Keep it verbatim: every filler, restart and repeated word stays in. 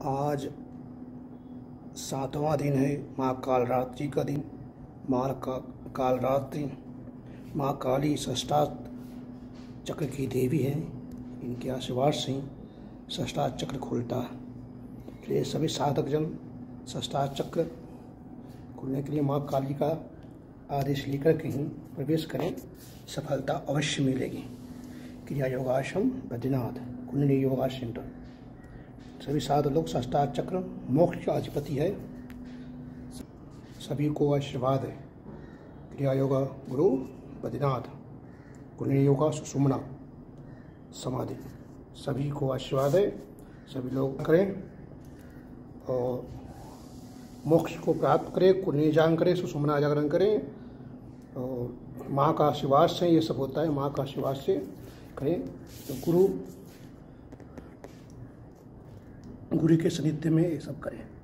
आज सातवां दिन है माँ कालरात्रि का दिन। माँ का कालरात्रि माँ काली षष्ठाश्ट चक्र की देवी है। इनके आशीर्वाद से ही षष्ठाश्ट चक्र खुलता है। इसलिए सभी साधक जन षष्ठाश्ट चक्र खुलने के लिए माँ काली का आदेश लेकर के ही प्रवेश करें, सफलता अवश्य मिलेगी। क्रिया योगाश्रम बद्रीनाथ कुंडली योगा सेंटर। सभी साधु लोग षष्ठाश्ट चक्र मोक्ष का अधिपति है। सभी को आशीर्वाद है। क्रिया योगा गुरु बद्रीनाथ कुंडली योगा सुषुम्ना समाधि, सभी को आशीर्वाद है। सभी लोग करें और मोक्ष को प्राप्त करें। कुंडली जागरण करें, सुषुम्ना जागरण करें और माँ का आशीर्वाद से ये सब होता है। माँ का आशीर्वाद से करें तो गुरु गुरु के सानिध्य में ये सब करें।